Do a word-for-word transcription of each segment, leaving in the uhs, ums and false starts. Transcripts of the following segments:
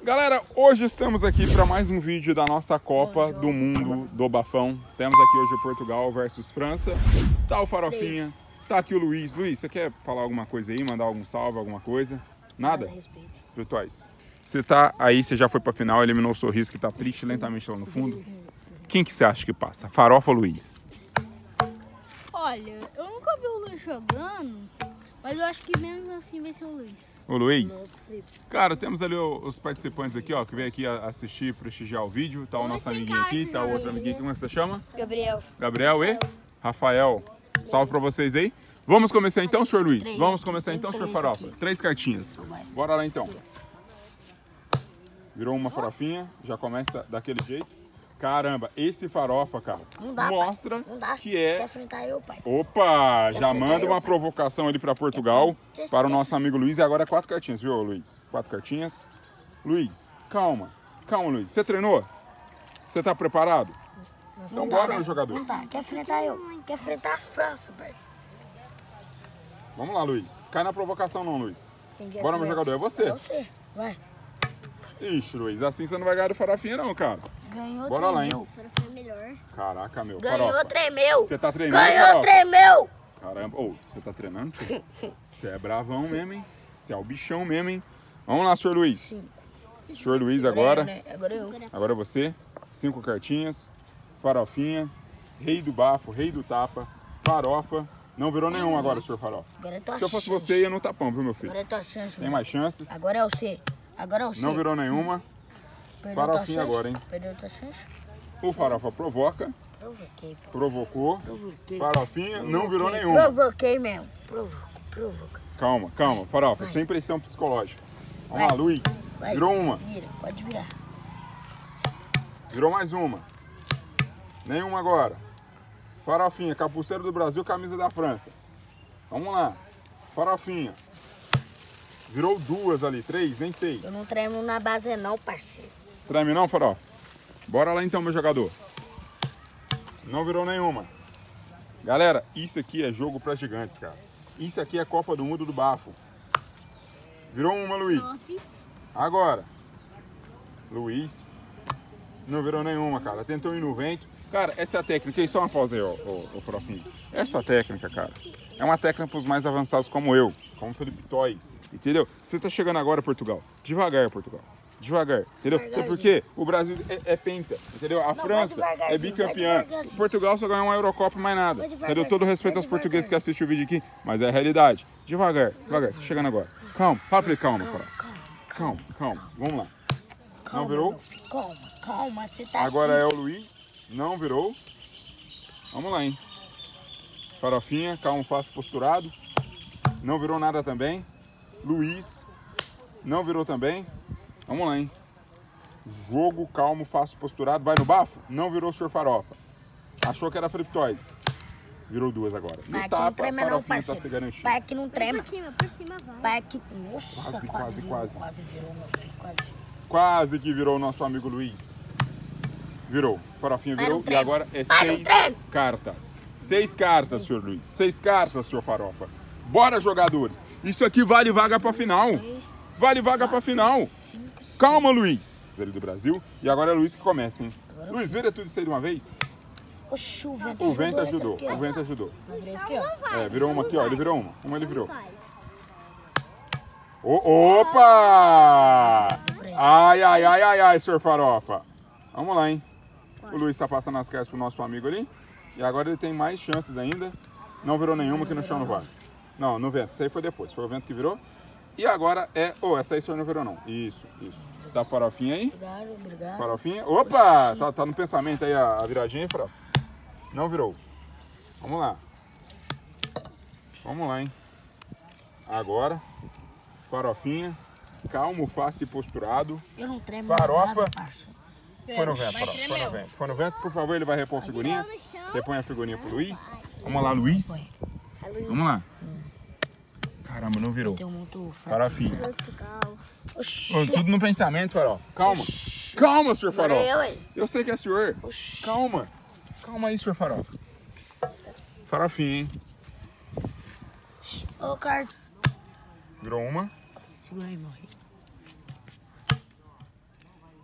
Galera, hoje estamos aqui para mais um vídeo da nossa Copa do Mundo do Bafão. Temos aqui hoje Portugal versus França. Tá o Farofinha, tá aqui o Luiz. Luiz, você quer falar alguma coisa aí, mandar algum salve, alguma coisa? Nada? Nada a respeito. Virtuais. Você tá aí, você já foi pra final, eliminou o Sorriso que tá triste lentamente lá no fundo. Quem que você acha que passa? Farofa ou Luiz? Olha, eu nunca vi o Luiz jogando, mas eu acho que mesmo assim vai ser o Luiz. O Luiz? Cara, temos ali os participantes aqui, ó, que veio aqui assistir, prestigiar o vídeo. Tá o nosso amiguinho aqui, tá o outro amiguinho. Como é que você chama? Gabriel. Gabriel e Rafael. Salve pra vocês aí. Vamos começar então, senhor Luiz? Vamos começar então, senhor Farofa? Três cartinhas. Bora lá então. Virou uma farofinha, já começa daquele jeito. Caramba, esse Farofa, cara, Não dá, mostra Não dá. que Você é... quer enfrentar eu, pai? Opa, já enfrentar manda eu, uma pai? provocação ali para Portugal, Quer- para o quer- nosso amigo Luiz. E agora é quatro cartinhas, viu, Luiz? Quatro cartinhas. Luiz, calma. Calma, Luiz. Você treinou? Você tá preparado? Então dá, bora, né? meu jogador. Não dá. Quer enfrentar eu? Quer enfrentar a França, parceiro? Vamos lá, Luiz. Cai na provocação não, Luiz. Quem quer Bora, meu começar? jogador. É você. É você. Vai. Ixi, Luiz, assim você não vai ganhar do Farofinha não, cara. Ganhou, Bora lá, tremeu. Farofinha é melhor. Caraca, meu. Ganhou, Farofa. tremeu. Você tá treinando, Ganhou, Farofa? tremeu. Caramba. Ô, você tá treinando, tio? Você é bravão mesmo, hein? Você é o bichão mesmo, hein? Vamos lá, senhor Luiz. Cinco. Senhor Luiz agora. Né? Agora eu. Agora é você. Cinco cartinhas. Farofinha. Rei do bafo, rei do tapa. Farofa. Não virou nenhum agora, senhor Farofa. Agora é tua Se eu fosse chance. você, ia no tapão, viu, meu filho? Agora é tua chance, Tem mano. mais chances. Agora é você. Agora é você. Não virou nenhuma. Perdeu Farofinha tua chance? agora, hein? Perdeu tua chance? O Farofa provoca. Provoquei, pô. Provocou. Provoquei. Farofinha. Não virou Provoquei. nenhuma. Provoquei mesmo. Provoco, provoca. Calma, calma. Farofa, Vai. sem pressão psicológica. Vamos Vai. lá, Luiz. Vai. Virou uma. Vira, pode virar. Virou mais uma. Nenhuma agora. Farofinha, capuceiro do Brasil, camisa da França. Vamos lá. Farofinha. Virou duas ali, três, nem sei. Eu não tremo na base não, parceiro. Treme não, Farofa? Bora lá então, meu jogador. Não virou nenhuma. Galera, isso aqui é jogo pra gigantes, cara. Isso aqui é Copa do Mundo do Bafo. Virou uma, Luiz. Agora. Luiz. Não virou nenhuma, cara. Tentou ir no vento. Cara, essa é a técnica. E só uma pausa aí, ó, ó, ó, Farofinha. Essa técnica, cara, é uma técnica para os mais avançados como eu, como Felipe Toys, entendeu? Você tá chegando agora, Portugal. Devagar, Portugal. Devagar, entendeu? Até porque o Brasil é, é penta, entendeu? A Não, França vai é devagarzinho, bicampeã. vai devagarzinho. Portugal só ganhou uma Eurocopa e mais nada. Vai Entendeu? devagarzinho, Todo respeito vai aos portugueses que devagarzinho. assistem o vídeo aqui, mas é a realidade. Devagar, devagar. Tá chegando agora. Calma, fala pra ele, calma, Calma, Farofa. calma. Calma, calma. Vamos lá. Calma, virou? meu filho, Calma, calma, você tá Agora aqui. é o Luiz. Não virou. Vamos lá, hein? Farofinha, calmo, fácil, posturado. Não virou nada também. Luiz. Não virou também. Vamos lá, hein? Jogo, calmo, fácil, posturado. Vai no bafo? Não virou o senhor Farofa. Achou que era Felipe Toys. Virou duas agora. Vai No aqui não tapa, trema não, Farofinha tá parceiro. se garantindo. Vai aqui não trema. Por cima, por cima, vai. Vai aqui. Nossa, Quase, quase, quase, virou, quase. quase virou, meu filho, quase. Quase que virou o nosso amigo Luiz. Virou. Farofinha Vai virou. no E treino. agora é Vai no seis treino. cartas. Seis cartas, senhor Luiz. Seis cartas, senhor Farofa. Bora, jogadores. Isso aqui vale vaga pra final. Vale vaga pra final. Calma, Luiz. Ele do Brasil. E agora é Luiz que começa, hein? Luiz, vira tudo isso aí de uma vez. Oxi, o vento O vento ajudou. ajudou. essa aqui, ó. O vento ajudou. Vai virar esse aqui, ó. É, virou uma aqui, ó. Ele virou uma. Uma ele virou. Vai. Ô, opa! Ai, ai, ai, ai, ai, senhor Farofa. Vamos lá, hein? O Luiz tá passando as cartas pro nosso amigo ali. E agora ele tem mais chances ainda. Não virou nenhuma que no chão não vale. Não, no vento. Isso aí foi depois. Foi o vento que virou. E agora é... Ô, oh, essa aí o senhor não virou, não. Isso, isso. Tá a farofinha aí? Obrigado, obrigado. Farofinha. Opa! Tá, tá no pensamento aí a, a viradinha, hein, Farofa? Não virou. Vamos lá. Vamos lá, hein? Agora, Farofinha. Calmo, fácil e posturado. Eu não tremo Farofa. nada, parceiro. Foi no vento, Farofa. Foi no vento. Foi no vento. Por favor, ele vai repor a figurinha. Repõe a figurinha pro Luiz. Vamos lá, Luiz. Vamos lá. Caramba, não virou. Tem um muito fraco. Farofinha. Portugal. Oxi. Ô, tudo no pensamento, Farofa. Calma. Calma, senhor Agora Farofa. eu, hein? Eu sei que é senhor. Oxi. Calma. Calma aí, senhor Farofa. Farofinha, hein? Ô, Carto. Virou uma. Segura aí, meu rei.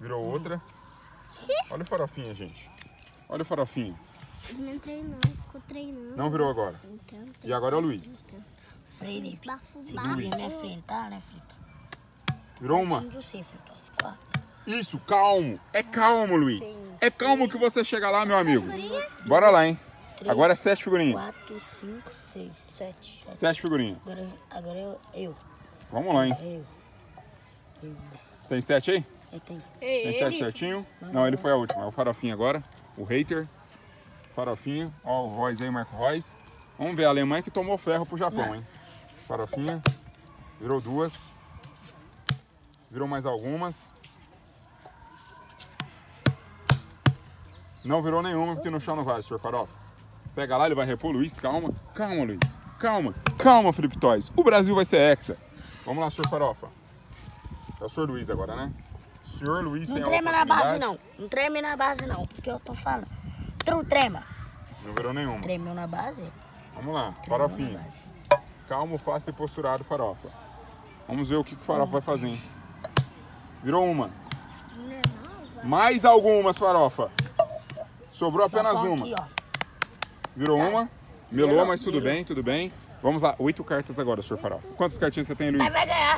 Virou outra. Olha o farofinha, gente. Olha o farofinha. Ele não treinou, ficou treinando. Não virou agora. Então, E agora é o Luiz. Felipe. bafo, Felipe, minha frente, tá, né, Felipe? Virou uma. Time do C, Felipe. As quatro. Isso, calmo. É calmo, Luiz. É calmo que você chega lá, meu amigo. Bora lá, hein? Agora é sete figurinhas. quatro, cinco, seis, sete. Sete figurinhas. Agora, agora eu. eu. Vamos lá, hein? Eu. Eu. Tem sete aí? Eu tenho. Tem sete certinho? Não, ele foi a última. É o farofinha agora. O hater. Farofinha. Ó, o Royce aí, Marco Royce. Vamos ver a Alemanha que tomou ferro pro Japão, hein? Farofinha. Virou duas. Virou mais algumas. Não virou nenhuma porque no chão não vai, senhor Farofa. Pega lá, ele vai repor o Luiz. Calma. Calma, Luiz. Calma. Calma, Felipe Toys. O Brasil vai ser hexa. Vamos lá, senhor Farofa. É o senhor Luiz agora, né? O senhor Luiz Não tem a trema na base, oportunidade. não. Não treme na base, não. Porque eu tô falando. Tu trema. Não virou nenhuma. Tremeu na base? Vamos lá, Tremeu farofinha. na base. Calmo, fácil e posturado, farofa. Vamos ver o que, que o farofa vai fazer, hein? Virou uma. Mais algumas, farofa. Sobrou apenas Só uma. aqui, ó. Virou uma. Melou, Melou, mas tudo melou. bem, tudo bem. Vamos lá, oito cartas agora, senhor farofa. Quantas cartinhas você tem, Luiz? Vai, vai ganhar.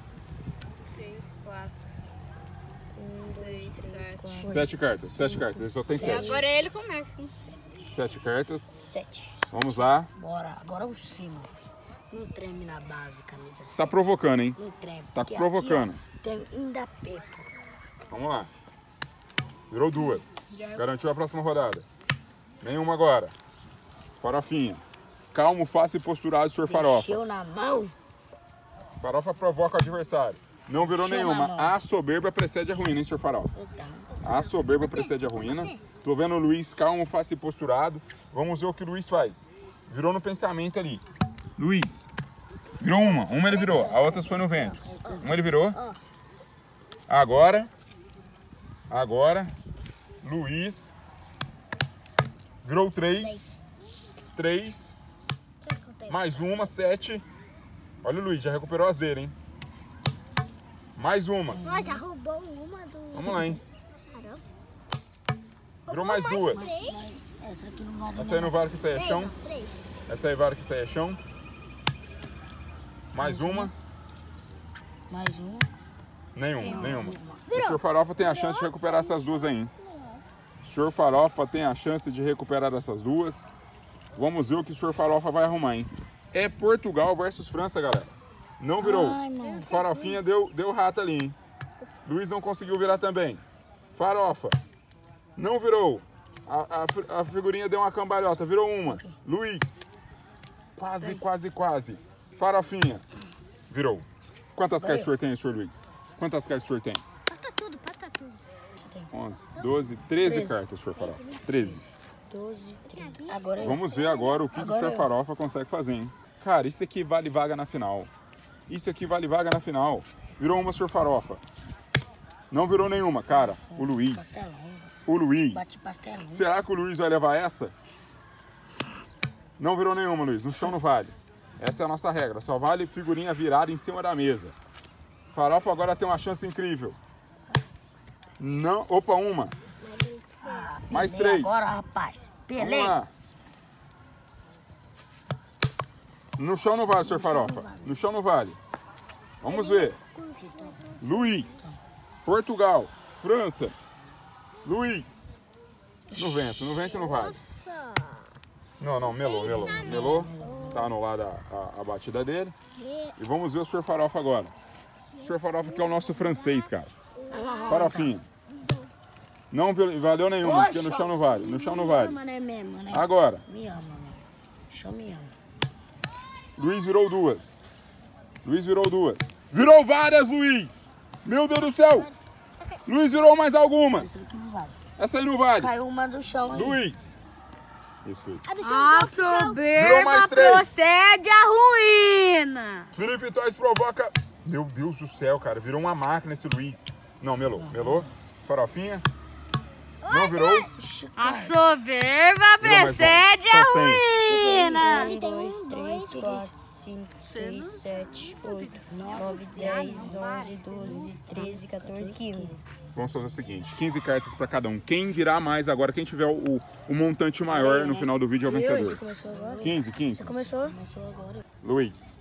Sete cartas, sete cartas. Ele só tem sete. Agora ele começa, hein? Sete cartas. Sete. Vamos lá. Bora. Agora o C, meu filho. Não treme na base, camisa. Você tá provocando, hein? Não treme. Tá Porque provocando. Aqui, ó, tem ainda pepo. Vamos lá. Virou duas. Garantiu a próxima rodada. Nenhuma agora. Farofinha. Calmo, fácil e posturado, senhor farofa. Mexeu na mão. Farofa provoca o adversário. Não virou Mexeu nenhuma. na mão. A soberba precede a ruína, hein, senhor farofa? Então, A soberba precede a ruína. Tô vendo o Luiz calmo, fácil e posturado. Vamos ver o que o Luiz faz. Virou no pensamento ali. Luiz. Virou uma. Uma ele virou. A outra foi no vento. Uma ele virou. Agora. Agora. Luiz. Virou três. Três. Mais uma, sete. Olha o Luiz, já recuperou as dele, hein? Mais uma. Nossa, já roubou uma do... Vamos lá, hein? Caramba. Virou mais duas. essa aqui não vale Essa aí não vale que isso aí é chão. Três. Essa aí vale que isso aí é chão. Mais uma. mais uma. Nenhuma, nenhuma. O senhor Farofa tem a chance de recuperar essas duas aí, hein? O senhor Farofa tem a chance de recuperar essas duas. Vamos ver o que o senhor Farofa vai arrumar, hein? É Portugal versus França, galera. Não virou. Ai, mano. Farofinha deu, deu rato ali, hein? Luiz não conseguiu virar também. Farofa. Não virou. A, a, a figurinha deu uma cambalhota, virou uma. Luiz. Quase, quase, quase. Farofinha. Virou. Quantas cartas o senhor tem, senhor Luiz? Quantas cartas o senhor tem? Pata tudo, pata tudo. Você tem onze, doze, treze Treze. cartas, senhor Farofa. treze. doze, treze. Agora eu. Vamos ver agora o que, que o Agora senhor eu. Farofa consegue fazer, hein? Cara, isso aqui vale vaga na final. Isso aqui vale vaga na final. Virou uma, senhor Farofa. Não virou nenhuma, cara. O Luiz. Pastelão. O Luiz. Bate pastelão. Será que o Luiz vai levar essa? Não virou nenhuma, Luiz. No chão não vale. Essa é a nossa regra. Só vale figurinha virada em cima da mesa. Farofa agora tem uma chance incrível. Não. Opa, uma. Ah, Mais pelei três. Agora, rapaz. Pelei. Vamos lá. No chão não vale, senhor Farofa. No chão não vale. Vamos ver. Luiz. Portugal. França. Luiz. No vento. No vento não vale. Nossa. Não, não. Melou, melou. Melou. Tá anulada a, a batida dele. E vamos ver o senhor Farofa agora. O senhor Farofa que é o nosso francês, cara. Farofinha. Não val- valeu nenhuma, porque no chão não vale. No chão não vale. Me ama, né, mesmo, né? Agora. Me ama, mano. Show me ama. Luiz virou duas. Luiz virou duas. Virou várias, Luiz! Meu Deus do céu! Luiz virou mais algumas. Isso aqui não vale. Essa aí não vale. Caiu uma do chão aí. Luiz. Isso, Luiz. A do chão, A do chão. Virou soberba mais três. procede a ruína. Felipe Toys provoca... Meu Deus do céu, cara. Virou uma máquina esse Luiz. Não, melou. Melou. Farofinha. Não virou. Ixi, A cara. soberba Virou mais precede um. a Tá ruína. um, dois, três, quatro, cinco, seis, sete, oito, nove, dez, onze, doze, treze, quatorze, quinze. Vamos fazer o seguinte, quinze cartas para cada um. Quem virar mais agora, quem tiver o, o montante maior no final do vídeo é o vencedor. Você começou agora? quinze, quinze. Você começou? Começou agora. Luiz.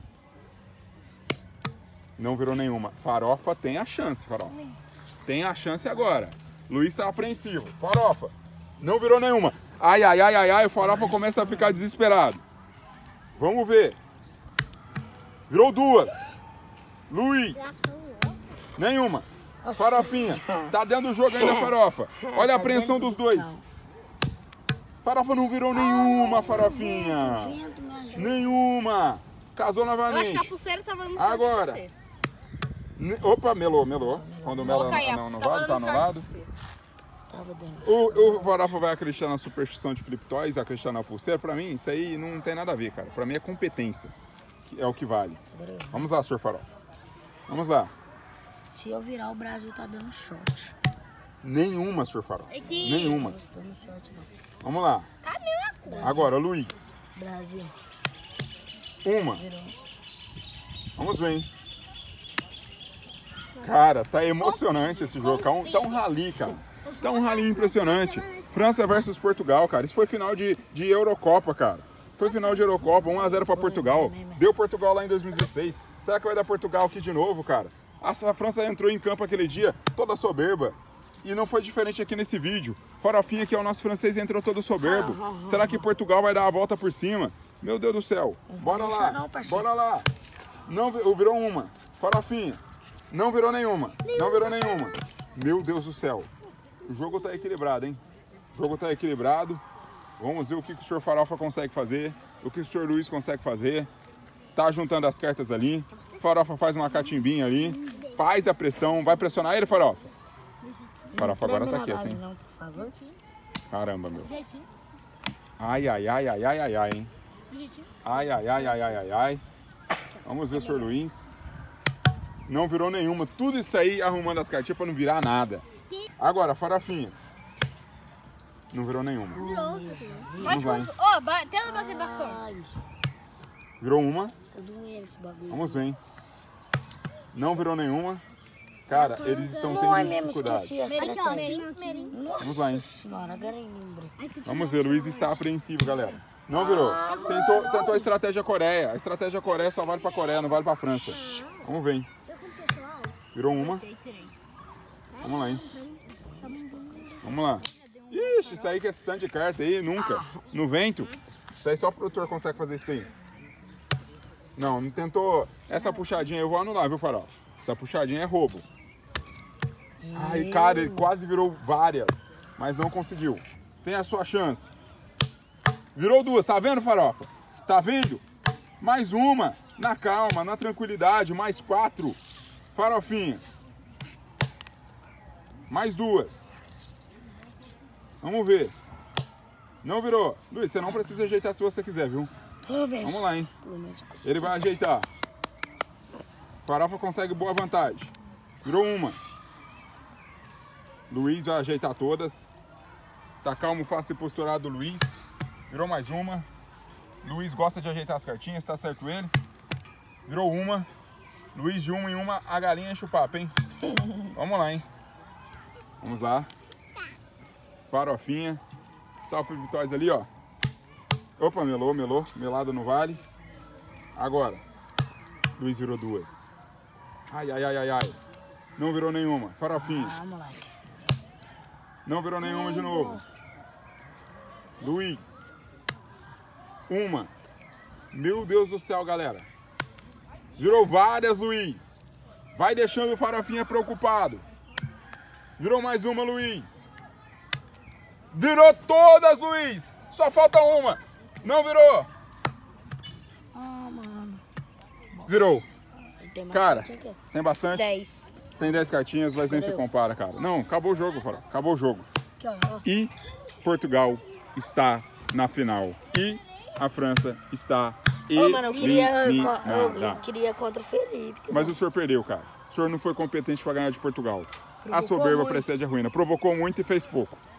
Não virou nenhuma. Farofa tem a chance, Farofa. Tem a chance agora. Luiz tá apreensivo. Farofa. Não virou nenhuma. Ai, ai, ai, ai, ai. O Farofa começa a ficar desesperado. Vamos ver. Virou duas. Luiz. Nenhuma. Farofinha. Tá dentro do jogo ainda, Farofa. Olha a apreensão dos dois. Farofa não virou nenhuma, Farofinha. Nenhuma. Casou novamente. Eu acho que a pulseira tava no Agora. short de Ne- Opa, melou, melou. Quando o mela Coloca aí, não, não tava vale, tá dando anulado. short de pulseira. Tava dentro. O, o Farofa vai acreditar na superstição de Flip Toys, acreditar na pulseira. Pra mim, isso aí não tem nada a ver, cara. Pra mim é competência, que é o que vale. Agora eu- Vamos lá, senhor Farofa. Vamos lá. Se eu virar, o Brasil tá dando short. Nenhuma, senhor Farofa. É que- Nenhuma. Não tô dando short, não. Vamos lá. Tá a mesma coisa. Agora, Luiz. Brasil. Uma. Virou. Vamos ver, hein? Cara, tá emocionante esse jogo. Tá um, tá um rally, cara. Tá um rally impressionante. França versus Portugal, cara. Isso foi final de, de Eurocopa, cara. Foi final de Eurocopa, um a zero pra Portugal. Deu Portugal lá em dois mil e dezesseis. Será que vai dar Portugal aqui de novo, cara? A França entrou em campo aquele dia toda soberba. E não foi diferente aqui nesse vídeo. Farofinha, que é o nosso francês, entrou todo soberbo. Será que Portugal vai dar a volta por cima? Meu Deus do céu. Bora deixar lá, não, parceiro. bora lá. Não vi- virou uma. Farofinha. Não virou nenhuma. Não virou nenhuma. Meu Deus do céu. O jogo tá equilibrado, hein? O jogo tá equilibrado. Vamos ver o que, que o senhor Farofa consegue fazer. O que o senhor Luiz consegue fazer. Tá juntando as cartas ali. Farofa faz uma catimbinha ali. Faz a pressão. Vai pressionar ele, Farofa? Farofa agora tá quieto, hein? Não, por favor. Caramba, meu. Ai, ai, ai, ai, ai, ai, ai, hein? Ai, ai, ai, ai, ai, ai, ai. Vamos ver o senhor Luiz. Não virou nenhuma. Tudo isso aí arrumando as cartinhas pra não virar nada. Agora, Farofinha. Não virou nenhuma. Vamos lá, hein? Ô, ba- tenta bater bafão. Ai, Virou uma. tá doendo esse bagulho. Vamos ver, hein? Não virou nenhuma. Cara, eles estão Não, tendo é mesmo, dificuldade. esqueci essa Merim, carta. merim, merim. Nossa Vamos lá, hein? senhora, agora eu lembrei. Vamos ver, Luiz está apreensivo, galera. Não virou. Tentou, tentou a estratégia Coreia. A estratégia Coreia só vale pra Coreia, não vale pra França. Vamos ver, hein? Virou uma. Vamos lá, hein? Vamos lá. Ixi, isso aí que é esse tanto de carta aí, nunca. No vento. Isso aí só o produtor consegue fazer isso aí. Não, não tentou. Essa puxadinha eu vou anular, viu, Farol? Essa puxadinha é roubo. Ai, cara, ele quase virou várias, mas não conseguiu. Tem a sua chance. Virou duas, tá vendo, Farofa? Tá vendo? Mais uma, na calma, na tranquilidade, mais quatro. Farofinha. Mais duas. Vamos ver. Não virou. Luiz, você não precisa ajeitar se você quiser, viu? Pelo menos. Vamos lá, hein? Pelo menos eu consigo. Ele vai ajeitar. Farofa consegue boa vantagem. Virou uma. Luiz vai ajeitar todas. Tá calmo, fácil e posturado do Luiz. Virou mais uma. Luiz gosta de ajeitar as cartinhas, tá certo ele. Virou uma. Luiz de uma em uma, a galinha enche o papo, hein? Vamos lá, hein? Vamos lá. Farofinha. Tá o Flip Toys ali, ó. Opa, melou, melou. Melado no vale. Agora. Luiz virou duas. Ai, ai, ai, ai, ai. Não virou nenhuma. Farofinha. Ah, moleque. Não virou nenhuma de novo. Luiz. Uma. Meu Deus do céu, galera. Virou várias, Luiz. Vai deixando o Farofinha preocupado. Virou mais uma, Luiz. Virou todas, Luiz. Só falta uma. Não virou. Ah, mano. Virou. Tem mais Cara, cartinha aqui? tem bastante? dez. Tem dez cartinhas, mas nem se compara, cara. Não, acabou o jogo, Farol. Acabou o jogo. Aqui, ó. ó. E Portugal está na final. E a França está Ô, mano, eu queria, eu, eliminada. eu queria contra o Felipe. que Mas o senhor perdeu, cara. O senhor não foi competente para ganhar de Portugal. A Provocou soberba muito. precede a ruína. Provocou muito e fez pouco.